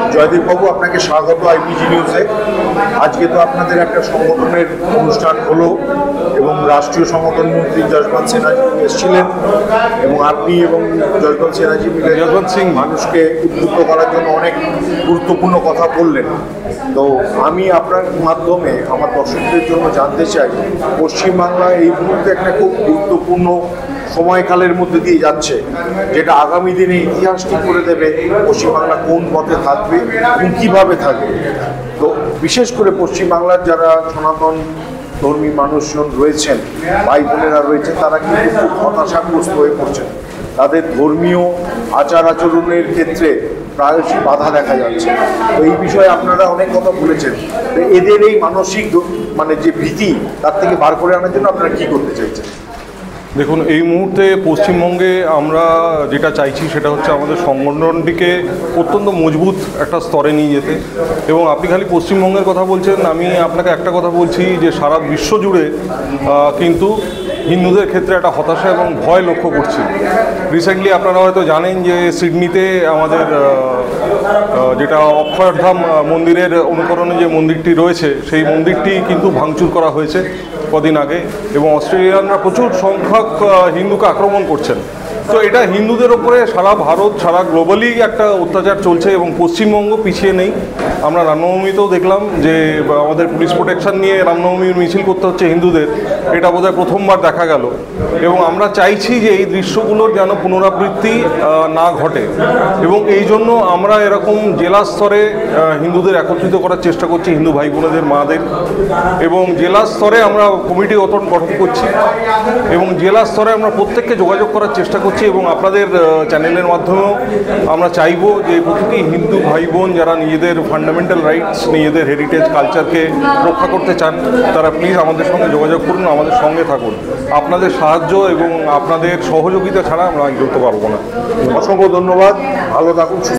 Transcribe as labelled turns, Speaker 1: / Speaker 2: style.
Speaker 1: জয়দীপ বাবু, আপনাকে স্বাগত আইপিজি নিউজে। আজকে তো আপনাদের একটা সংগঠনের অনুষ্ঠান হলো এবং রাষ্ট্রীয় সংগঠন মন্ত্রী যশবন্ত সিনহাজি এসেছিলেন এবং আপনি এবং যশবন্ত সিনহাজি মিলে মানুষকে উদ্বুদ্ধ করার জন্য অনেক গুরুত্বপূর্ণ কথা বললেন। তো আমি আপনার মাধ্যমে আমার দর্শকদের জন্য জানতে চাই, পশ্চিমবাংলা এই মুহূর্তে একটা খুব গুরুত্বপূর্ণ সময়কালের মধ্যে দিয়ে যাচ্ছে, যেটা আগামী দিনে ইতিহাস ঠিক করে দেবে পশ্চিমবাংলা কোন পথে থাকবে এবং কীভাবে থাকবে। তো বিশেষ করে পশ্চিমবাংলার যারা সনাতন ধর্মী মানুষজন রয়েছেন, ভাই বোনেরা রয়েছেন, তারা কিন্তু খুব হতাশাগ্রস্ত হয়ে পড়ছেন। তাদের ধর্মীয় আচার আচরণের ক্ষেত্রে প্রায়শই বাধা দেখা যাচ্ছে। তো এই বিষয়ে আপনারা অনেক কথা বলেছেন। তো এদের এই মানসিক যে ভীতি, তার থেকে বার করে আনার জন্য আপনারা কী করতে চাইছেন?
Speaker 2: দেখুন, এই মুহূর্তে পশ্চিমবঙ্গে আমরা যেটা চাইছি সেটা হচ্ছে আমাদের সংগঠনটিকে অত্যন্ত মজবুত একটা স্তরে নিয়ে যেতে। এবং আপনি খালি পশ্চিমবঙ্গের কথা বলছেন, আমি আপনাকে একটা কথা বলছি যে সারা বিশ্ব জুড়ে কিন্তু হিন্দুদের ক্ষেত্রে একটা হতাশা এবং ভয় লক্ষ্য করছি। রিসেন্টলি আপনারা হয়তো জানেন যে সিডনিতে আমাদের যেটা অক্ষরধাম মন্দিরের অনুকরণে যে মন্দিরটি রয়েছে, সেই মন্দিরটি কিন্তু ভাঙচুর করা হয়েছে কদিন আগে, এবং অস্ট্রেলিয়ানরা প্রচুর সংখ্যক হিন্দুকে আক্রমণ করছেন। তো এটা হিন্দুদের ওপরে সারা ভারত, সারা গ্লোবালি একটা অত্যাচার চলছে এবং পশ্চিমবঙ্গ পিছিয়ে নেই। আমরা রামনবমীতেও দেখলাম যে আমাদের পুলিশ প্রোটেকশন নিয়ে রামনবমীর মিছিল করতে হচ্ছে হিন্দুদের, এটা বোধহয় প্রথমবার দেখা গেল। এবং আমরা চাইছি যে এই দৃশ্যগুলোর যেন পুনরাবৃত্তি না ঘটে, এবং এই জন্য আমরা এরকম জেলা স্তরে হিন্দুদের একত্রিত করার চেষ্টা করছি, হিন্দু ভাই বোনেদের, মাদের, এবং জেলা স্তরে আমরা কমিটি গঠন করছি এবং জেলা স্তরে আমরা প্রত্যেককে যোগাযোগ করার চেষ্টা করছি। এবং আপনাদের চ্যানেলের মাধ্যমেও আমরা চাইব যে প্রতিটি হিন্দু ভাই বোন যারা নিজেদের ফান্ডামেন্টাল রাইটস, নিজেদের হেরিটেজ কালচারকে রক্ষা করতে চান, তারা প্লিজ আমাদের সঙ্গে যোগাযোগ করুন, আমাদের সঙ্গে থাকুন। আপনাদের সাহায্য এবং আপনাদের সহযোগিতা ছাড়া আমরা এগোতে পারবো না।
Speaker 1: অসংখ্য ধন্যবাদ, ভালো থাকুন।